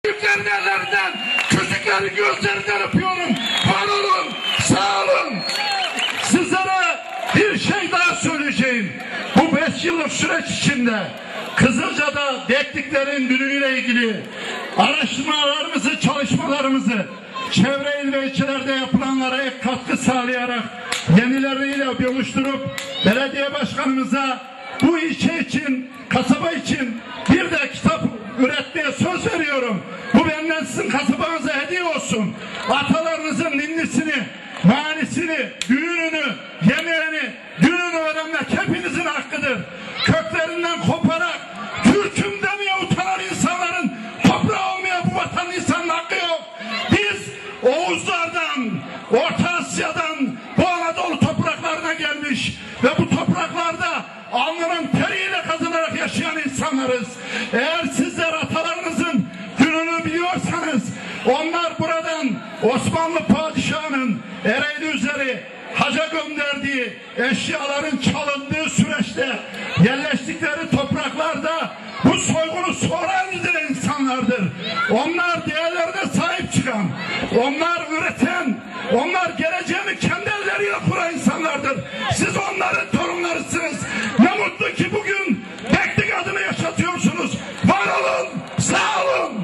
büyüklerin ellerinden, küçüklerin gözlerinden öpüyorum. Var olun, sağ olun. Sizlere bir şey daha söyleyeceğim. Bu 5 yıllık süreç içinde Kızılca'da Bektiklerin dünüyle ilgili araştırmalarımızı, çalışmalarımızı çevre il ve ilçelerde yapılanlara ek katkı sağlayarak yenileriyle buluşturup belediye başkanımıza bu ilçe için, kasaba için bir de kitap üretmeye söz veriyorum. Bu benden sizin kasabanıza hediye olsun. Atalarınızın ninnisini, manisini, düğününü, yemeğini, düğününü öğrenmek hepinizin hakkıdır. Köklerinden koparak Türk'üm demeye utanan insanların toprağı olmaya bu vatanın insanın hakkı yok. Biz Oğuzlardan, Orta Asya'dan bu Anadolu topraklarına gelmiş ve bu topraklarda alnının teriyle kazanarak yaşayan insanlarız. Eğer sizler atalarınızın gününü biliyorsanız onlar buradan Osmanlı padişahının Ereğli üzeri haca gönderdiği eşyaların çalındığı süreçte yerleştikleri topraklarda bu soygunu sonra edilen insanlardır. Onlar değerlerine sahip çıkan, onlar üreten, onlar geleceğini kendi elleriyle kuran insanlardır. Siz onların torunlarısınız. Ne mutlu ki bugün Bektik adını yaşatıyorsunuz. Var olun, sağ olun.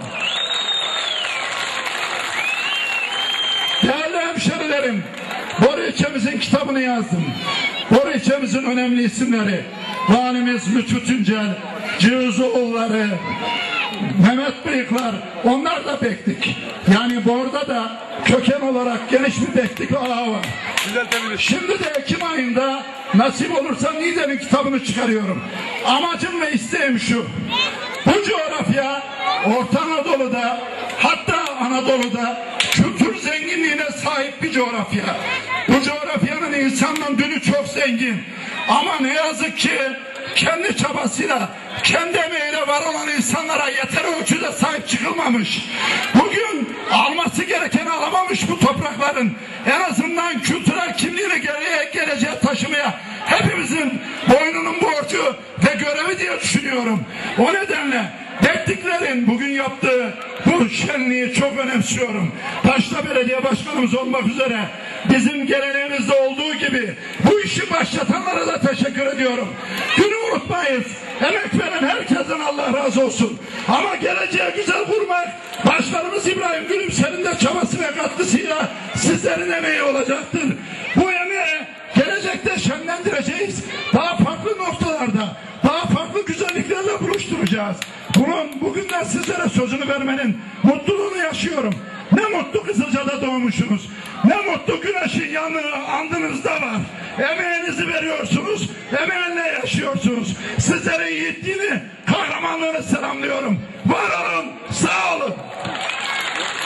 Değerli hemşerilerim, Boru ilçemizin kitabını yazdım. Boru ilçemizin önemli isimleri Valimiz Lütfü Tuncel, Cihızoğulları, Mehmet Bıyıklar, onlar da Bektik. Yani Boru'da da köken olarak geniş bir Bektik ağı var. Şimdi de Ekim ayında nasip olursa Niğde'nin kitabını çıkarıyorum. Amacım ve isteğim şu: bu coğrafya Orta Anadolu'da, hatta Anadolu'da kültür zenginliğine sahip bir coğrafya. Bu coğrafyanın insanın dünü çok zengin. Ama ne yazık ki kendi çabasıyla, kendi emeğiyle var olan insanlara yeter ölçüde sahip çıkılmamış. Bugün alması gerekeni alamamış bu toprakların. En azından kültürel kimliğini geleceğe taşımaya hepimizin boynunun borcu ve görevi diye düşünüyorum. O nedenle Bektiklerin bugün yaptığı bu şenliği çok önemsiyorum. Başta belediye başkanımız olmak üzere bizim geleneğimizde olduğu gibi bu işi başlatanlara da teşekkür ediyorum. Günü unutmayız. Emek veren herkesten Allah razı olsun. Ama geleceğe güzel kurmak başkanımız İbrahim Gülümser'in de çabası ve katkısıyla sizlerin emeği olacaktır. Bu emeği gelecekte şenlendireceğiz. Daha farklı noktalarda, daha farklı güzelliklerle buluşturacağız. Bunun bugünden sizlere sözünü vermenin mutluluğunu yaşıyorum. Ne mutlu Kızılca'da doğmuşsunuz. Ne mutlu güneşin yanığı andınızda var. Emeğinizi veriyorsunuz, emeğinle yaşıyorsunuz. Sizlere yiğitliğini, kahramanlığını selamlıyorum.